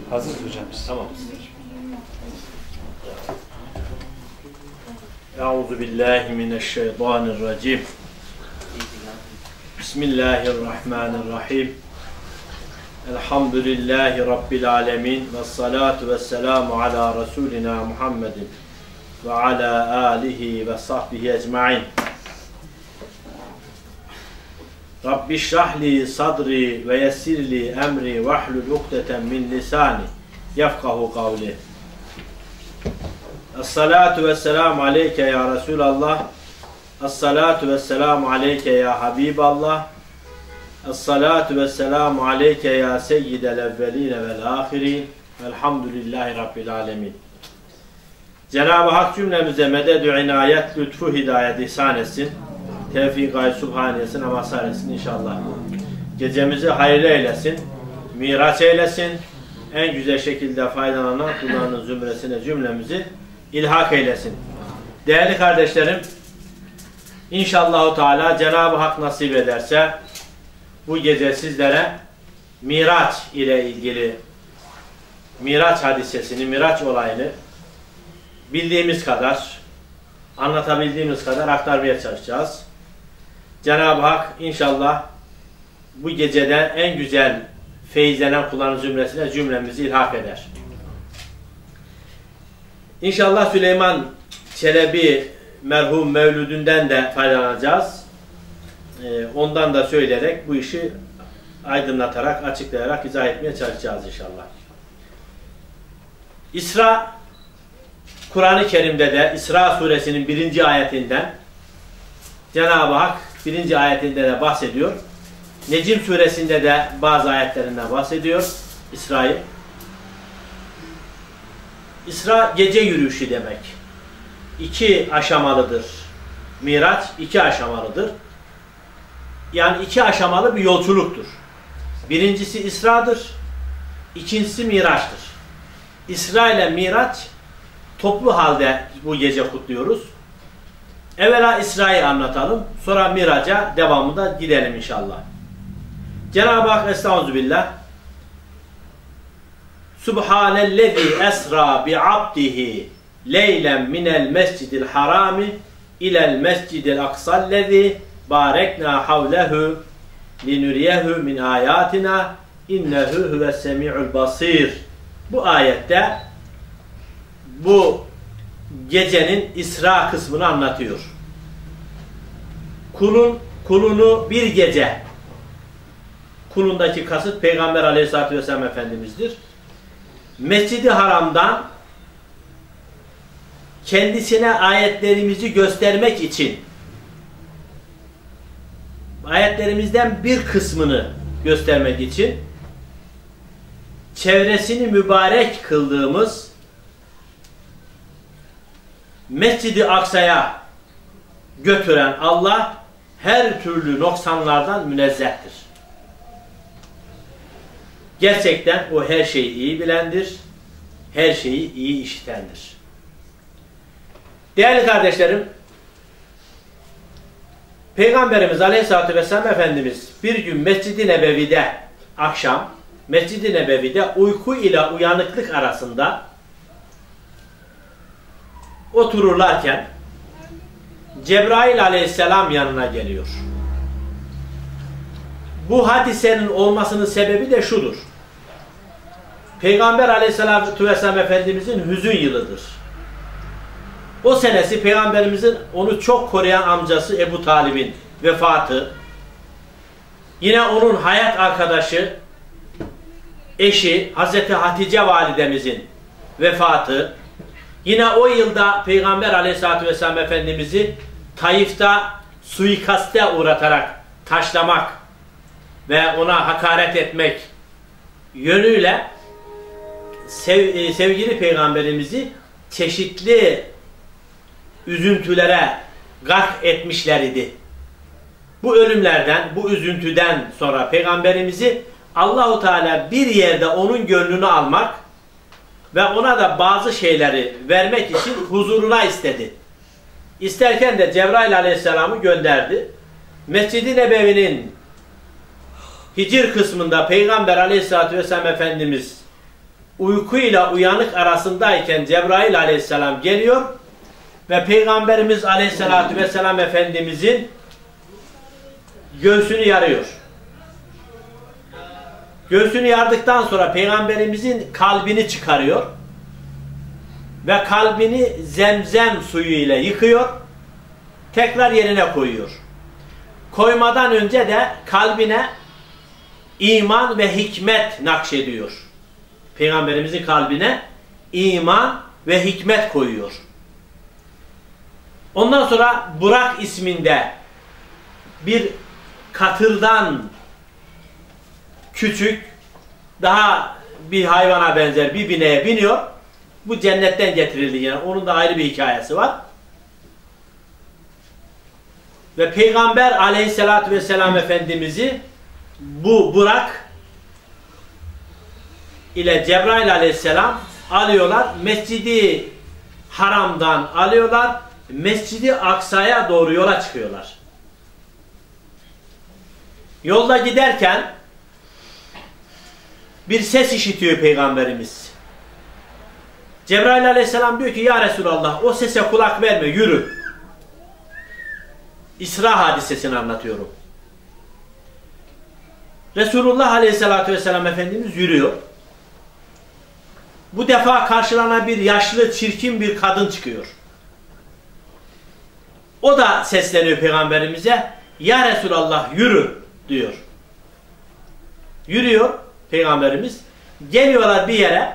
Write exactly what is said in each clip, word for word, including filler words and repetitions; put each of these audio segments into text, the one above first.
Hazır hocam. Tamam. Euzu billahi mineşşeytanirracim. Bismillahirrahmanirrahim. Elhamdülillahi Rabbil alemin. Vessalatu vesselamu ala Resulina Muhammedin ve ala alihi ve sahbihi ecmain. Rabbi şrahli sadri ve yessirli emri ve ahlul ukdeten min lisani yefkahu kavli. Esselatu vesselamu aleyke ya Resulallah. Esselatu vesselamu aleyke ya Habiballah. Esselatu vesselamu aleyke ya seyyidel evveline vel ahirin. Velhamdülillahi Rabbil alemin. Cenab-ı Hak cümlemize meded-ü inayet, lütfu, hidayet ihsan etsin. Tevfik-i Subhaniyesin, mazhar etsin inşallah. Gecemizi hayırlı eylesin, miraç eylesin. En güzel şekilde faydalanan kullarının zümresine cümlemizi ilhak eylesin. Değerli kardeşlerim, İnşallahu Teala Cenab-ı Hak nasip ederse bu gece sizlere Miraç ile ilgili Miraç hadisesini, Miraç olayını bildiğimiz kadar, anlatabildiğimiz kadar aktarmaya çalışacağız. Cenab-ı Hak inşallah bu gecede en güzel feyizlenen kulların zümresine cümlemizi ilhak eder. İnşallah Süleyman Çelebi merhum mevlüdünden de faydalanacağız. Ee, ondan da söyleyerek bu işi aydınlatarak, açıklayarak izah etmeye çalışacağız inşallah. İsra, Kur'an-ı Kerim'de de İsra suresinin birinci ayetinden Cenab-ı Hak birinci ayetinde de bahsediyor. Necim suresinde de bazı ayetlerinden bahsediyor İsra'yı. İsra gece yürüyüşü demek. İki aşamalıdır. Miraç iki aşamalıdır. Yani iki aşamalı bir yolculuktur. Birincisi İsra'dır. İkincisi Miraç'tır. İsra ile Miraç toplu halde bu gece kutluyoruz. Evvela İsra'yı anlatalım. Sonra Miraç'a devamında gidelim inşallah. Cenab-ı Hak Estağfirullah. Subhanellezi esra bi'abdihi leylen minel mescidil harami ilel mescidil aksallezi barekna havlehu linuriyehu min ayatina innehu huves semi'ul basir. Bu ayette bu gecenin İsra kısmını anlatıyor. Kulun, kulunu bir gece, kulundaki kasıt Peygamber Aleyhisselatü Vesselam Efendimiz'dir. Mescid-i Haram'dan kendisine ayetlerimizi göstermek için ayetlerimizden bir kısmını göstermek için çevresini mübarek kıldığımız Mescid-i Aksa'ya götüren Allah her türlü noksanlardan münezzehtir. Gerçekten o her şeyi iyi bilendir, her şeyi iyi işitendir. Değerli kardeşlerim, Peygamberimiz Aleyhisselatü Vesselam Efendimiz bir gün Mescid-i Nebevi'de akşam, Mescid-i Nebevi'de uyku ile uyanıklık arasında otururlarken Cebrail Aleyhisselam yanına geliyor. Bu hadisenin olmasının sebebi de şudur. Peygamber Aleyhisselatü Vesselam Efendimizin hüzün yılıdır. O senesi Peygamberimizin onu çok koruyan amcası Ebu Talib'in vefatı, yine onun hayat arkadaşı, eşi Hazreti Hatice validemizin vefatı, yine o yılda Peygamber Aleyhisselatü Vesselam Efendimiz'i Taif'te suikaste uğratarak taşlamak ve ona hakaret etmek yönüyle sev, sevgili Peygamberimizi çeşitli üzüntülere gark etmişler idi. Bu ölümlerden, bu üzüntüden sonra Peygamberimizi Allahu Teala bir yerde onun gönlünü almak ve ona da bazı şeyleri vermek için huzuruna istedi. İsterken de Cebrail Aleyhisselam'ı gönderdi. Mescid-i Nebevi'nin Hicr kısmında Peygamber Aleyhisselatü Vesselam Efendimiz uykuyla uyanık arasındayken Cebrail aleyhisselam geliyor ve Peygamberimiz aleyhissalatü vesselam Efendimizin göğsünü yarıyor. Göğsünü yardıktan sonra Peygamberimizin kalbini çıkarıyor ve kalbini zemzem suyu ile yıkıyor, tekrar yerine koyuyor. Koymadan önce de kalbine iman ve hikmet nakşediyor. Peygamberimizin kalbine iman ve hikmet koyuyor. Ondan sonra Burak isminde bir katırdan küçük, daha bir hayvana benzer bir bineğe biniyor. Bu cennetten getirildi yine. Onun da ayrı bir hikayesi var. Ve Peygamber aleyhissalatü vesselam Efendimiz'i bu Burak ile Cebrail aleyhisselam alıyorlar. Mescidi Haram'dan alıyorlar. Mescidi Aksa'ya doğru yola çıkıyorlar. Yolda giderken bir ses işitiyor Peygamberimiz. Cebrail aleyhisselam diyor ki ya Resulallah o sese kulak verme, yürü. İsra hadisesini anlatıyorum. Resulullah aleyhissalatü vesselam Efendimiz yürüyor. Bu defa karşılana bir yaşlı, çirkin bir kadın çıkıyor. O da sesleniyor Peygamberimize. Ya Resulallah yürü diyor. Yürüyor Peygamberimiz. Geliyorlar bir yere.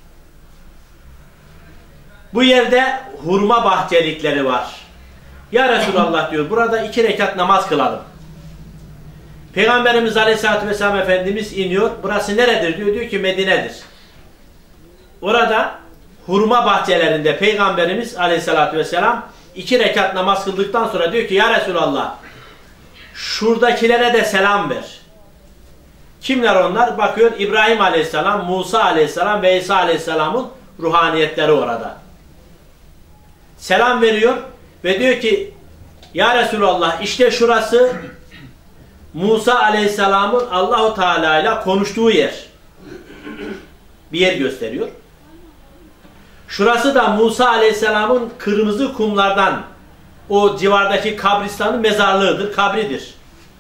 Bu yerde hurma bahçelikleri var. Ya Resulallah diyor, burada iki rekat namaz kılalım. Peygamberimiz Aleyhisselatü Vesselam Efendimiz iniyor. Burası neredir diyor. Diyor ki Medine'dir. Orada hurma bahçelerinde Peygamberimiz Aleyhisselatü Vesselam iki rekat namaz kıldıktan sonra diyor ki ya Resulallah şuradakilere de selam ver. Kimler onlar? Bakıyor İbrahim Aleyhisselam, Musa Aleyhisselam ve İsa Aleyhisselam'ın ruhaniyetleri orada. Selam veriyor ve diyor ki ya Resulallah işte şurası Musa Aleyhisselam'ın Allahu Teala ile konuştuğu yer. Bir yer gösteriyor. Şurası da Musa Aleyhisselam'ın kırmızı kumlardan o civardaki kabristanın mezarlığıdır, kabridir.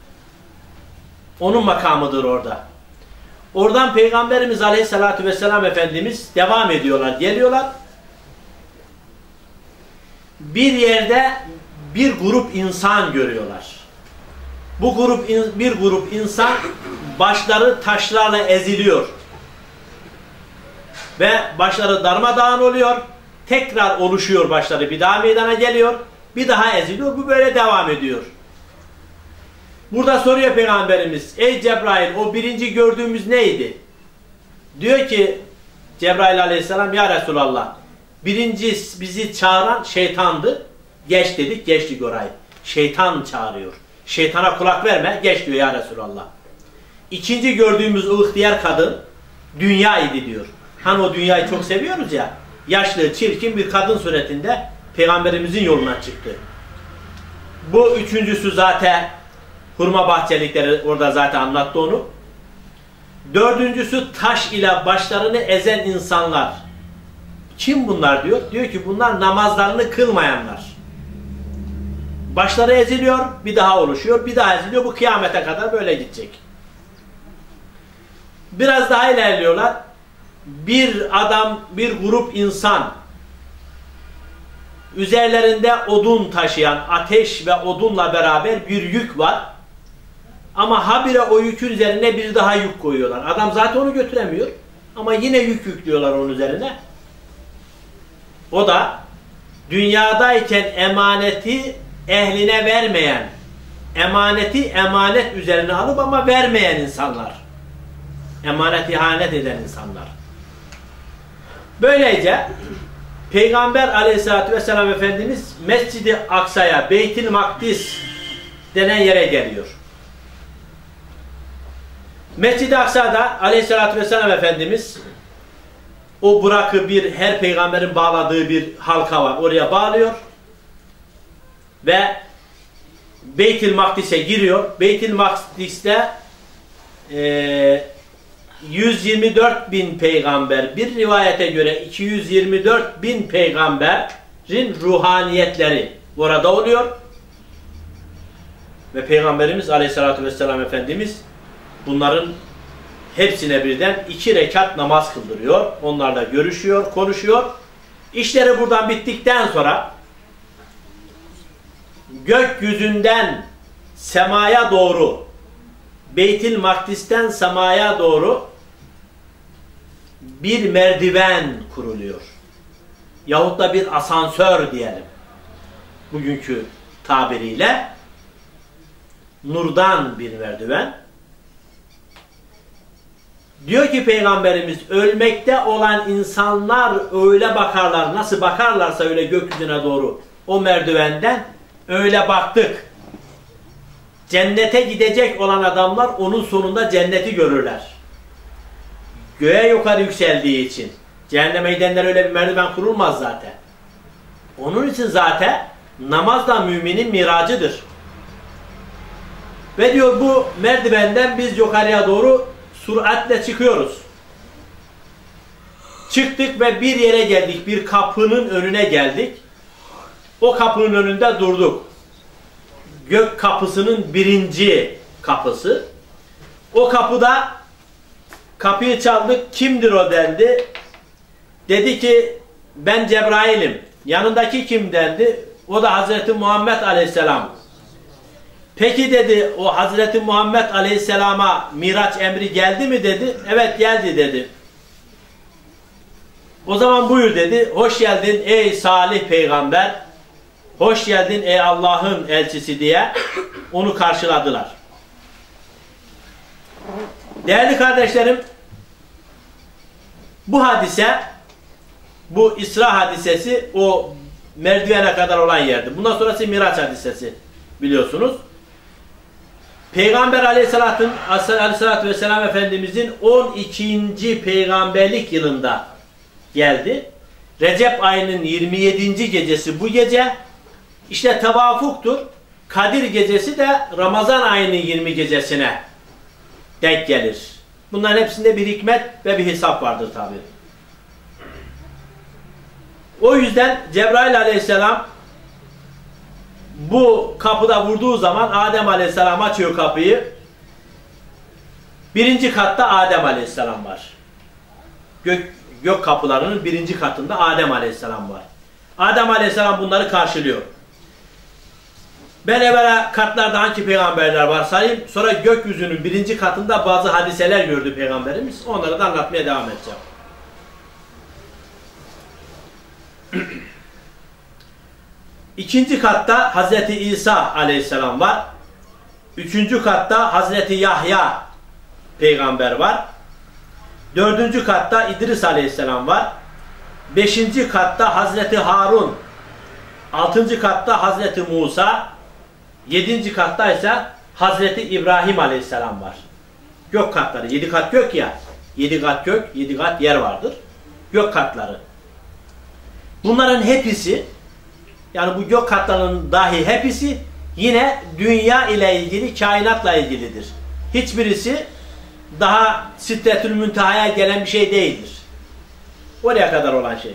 Onun makamıdır orada. Oradan Peygamberimiz Aleyhisselatü Vesselam Efendimiz devam ediyorlar, geliyorlar. Bir yerde bir grup insan görüyorlar. Bu grup bir grup insan başları taşlarla eziliyor. Ve başları darmadağın oluyor. Tekrar oluşuyor başları. Bir daha meydana geliyor. Bir daha eziliyor. Bu böyle devam ediyor. Burada soruyor Peygamberimiz. Ey Cebrail o birinci gördüğümüz neydi? Diyor ki Cebrail aleyhisselam ya Resulallah birinci bizi çağıran şeytandı. Geç dedik geçtik orayı. Şeytan çağırıyor. Şeytana kulak verme. Geç diyor ya Resulallah. İkinci gördüğümüz o ihtiyar kadın dünya idi diyor. Hani o dünyayı çok seviyoruz ya. Yaşlı, çirkin bir kadın suretinde Peygamberimizin yoluna çıktı. Bu üçüncüsü zaten hurma bahçelikleri orada zaten anlattı onu. Dördüncüsü taş ile başlarını ezen insanlar. Kim bunlar diyor? Diyor ki bunlar namazlarını kılmayanlar. Başları eziliyor, bir daha oluşuyor, bir daha eziliyor. Bu kıyamete kadar böyle gidecek. Biraz daha ilerliyorlar. Bir adam, bir grup insan üzerlerinde odun taşıyan, ateş ve odunla beraber bir yük var. Ama habire o yükün üzerine bir daha yük koyuyorlar. Adam zaten onu götüremiyor. Ama yine yük yüklüyorlar onun üzerine. O da dünyadayken emaneti ehline vermeyen, emaneti emanet üzerine alıp ama vermeyen insanlar. Emanet ihanet eden insanlar. Böylece Peygamber Aleyhisselatü Vesselam Efendimiz Mescid-i Aksa'ya, Beyt-i Makdis denen yere geliyor. Mescid-i Aksa'da Aleyhisselatü Vesselam Efendimiz o Burak'ı bir her peygamberin bağladığı bir halka var. Oraya bağlıyor. Ve Beyt-i Makdis'e giriyor. Beyt-i Makdis'te e, yüz yirmi dört bin peygamber, bir rivayete göre iki yüz yirmi dört bin peygamberin ruhaniyetleri orada oluyor. Ve Peygamberimiz Aleyhisselatü Vesselam Efendimiz bunların hepsine birden iki rekat namaz kıldırıyor. Onlarla görüşüyor, konuşuyor. İşleri buradan bittikten sonra gökyüzünden semaya doğru, Beyt-i Makdis'ten semaya doğru bir merdiven kuruluyor. Yahut da bir asansör diyelim. Bugünkü tabiriyle nurdan bir merdiven. Diyor ki Peygamberimiz, ölmekte olan insanlar öyle bakarlar, nasıl bakarlarsa öyle gökyüzüne doğru o merdivenden öyle baktık. Cennete gidecek olan adamlar onun sonunda cenneti görürler. Göğe yukarı yükseldiği için. Cehenneme gidenler öyle bir merdiven kurulmaz zaten. Onun için zaten namaz da müminin miracıdır. Ve diyor bu merdivenden biz yukarıya doğru süratle çıkıyoruz. Çıktık ve bir yere geldik. Bir kapının önüne geldik. O kapının önünde durduk. Gök kapısının birinci kapısı. O kapıda kapıyı çaldık. Kimdir o dendi. Dedi ki ben Cebrail'im. Yanındaki kim dendi. O da Hazreti Muhammed Aleyhisselam. Peki dedi, o Hazreti Muhammed Aleyhisselam'a Miraç emri geldi mi dedi. Evet geldi dedi. O zaman buyur dedi. Hoş geldin ey salih peygamber. Hoş geldin ey Allah'ın elçisi diye onu karşıladılar. Değerli kardeşlerim, bu hadise, bu İsra hadisesi o merdivene kadar olan yerdi. Bundan sonrası Miraç hadisesi biliyorsunuz. Peygamber Aleyhisselatü, Aleyhisselatü Vesselam Efendimizin on ikinci peygamberlik yılında geldi. Recep ayının yirmi yedinci gecesi bu gece. İşte tevafuktur. Kadir gecesi de Ramazan ayının yirmi gecesine denk gelir. Bunların hepsinde bir hikmet ve bir hesap vardır tabi. O yüzden Cebrail Aleyhisselam bu kapıda vurduğu zaman Adem Aleyhisselam açıyor kapıyı. Birinci katta Adem Aleyhisselam var. Gök, gök kapılarının birinci katında Adem Aleyhisselam var. Adem Aleyhisselam bunları karşılıyor. Ben evvela katlarda hangi peygamberler var sayayım. Sonra gökyüzünün birinci katında bazı hadiseler gördü Peygamberimiz. Onları da anlatmaya devam edeceğim. İkinci katta Hazreti İsa Aleyhisselam var. Üçüncü katta Hazreti Yahya peygamber var. Dördüncü katta İdris Aleyhisselam var. Beşinci katta Hazreti Harun. Altıncı katta Hazreti Musa. Yedinci katta ise Hazreti İbrahim Aleyhisselam var. Gök katları. Yedi kat gök ya. Yedi kat gök, yedi kat yer vardır. Gök katları. Bunların hepsi, yani bu gök katlarının dahi hepsi yine dünya ile ilgili, kainatla ilgilidir. Hiçbirisi daha Sidretül Münteha'ya gelen bir şey değildir. Oraya kadar olan şey.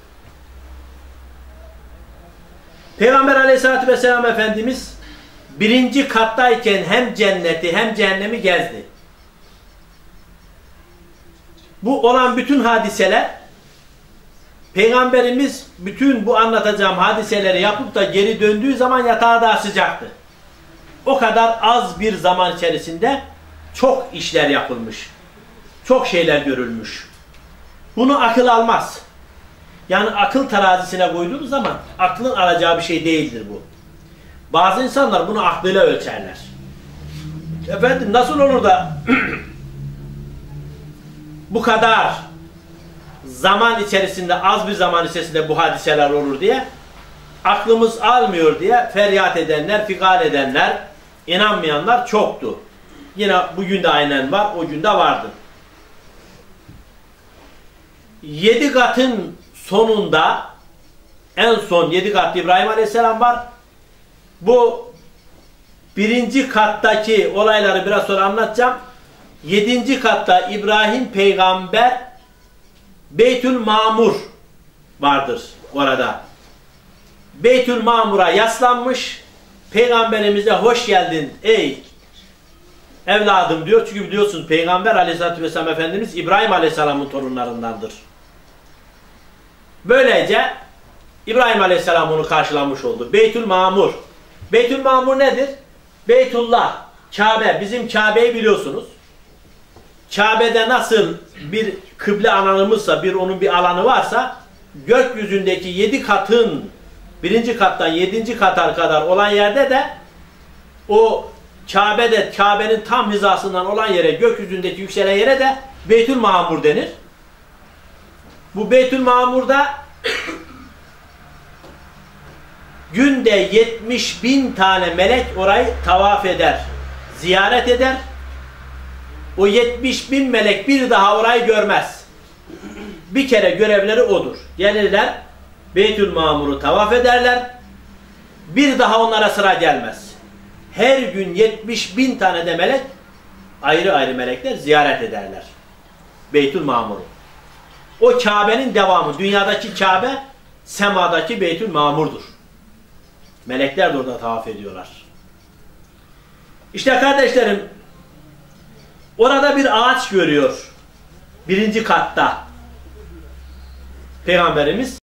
Peygamber Aleyhisselatü Vesselam Efendimiz birinci kattayken hem cenneti hem cehennemi gezdi. Bu olan bütün hadiseler, Peygamberimiz bütün bu anlatacağım hadiseleri yapıp da geri döndüğü zaman yatağı daha sıcaktı. O kadar az bir zaman içerisinde çok işler yapılmış. Çok şeyler görülmüş. Bunu akıl almaz. Yani akıl terazisine koyduğumuz zaman aklın alacağı bir şey değildir bu. Bazı insanlar bunu aklıyla ölçerler. Efendim nasıl olur da bu kadar zaman içerisinde, az bir zaman içerisinde bu hadiseler olur diye aklımız almıyor diye feryat edenler, fikar edenler, inanmayanlar çoktu. Yine bugün de aynen var, o gün de vardı. Yedi katın sonunda en son yedi kat İbrahim Aleyhisselam var. Bu birinci kattaki olayları biraz sonra anlatacağım. yedinci katta İbrahim peygamber Beytül Mamur vardır orada. Beytül Mamur'a yaslanmış. Peygamberimize hoş geldin ey evladım diyor. Çünkü biliyorsunuz Peygamber Aleyhisselatü Vesselam Efendimiz İbrahim Aleyhisselam'ın torunlarındandır. Böylece İbrahim Aleyhisselam onu karşılamış oldu. Beytül Mamur. Beytül Mamur nedir? Beytullah, Kabe. Bizim Kabe'yi biliyorsunuz. Kabe'de nasıl bir kıble alanımızsa, bir onun bir alanı varsa, gökyüzündeki yedi katın, birinci kattan yedinci kata kadar olan yerde de o Kabe'de, Kabe'nin tam hizasından olan yere, gökyüzündeki yükselen yere de Beytül Mamur denir. Bu Beytül Mamur'da günde yetmiş bin tane melek orayı tavaf eder, ziyaret eder. O yetmiş bin melek bir daha orayı görmez. Bir kere görevleri odur. Gelirler, Beytül Mamur'u tavaf ederler. Bir daha onlara sıra gelmez. Her gün yetmiş bin tane de melek, ayrı ayrı melekler ziyaret ederler Beytül Mamur'u. O Kabe'nin devamı. Dünyadaki Kabe, semadaki Beytül Mamur'dur. Melekler de orada tavaf ediyorlar. İşte kardeşlerim, orada bir ağaç görüyor. Birinci katta. Peygamberimiz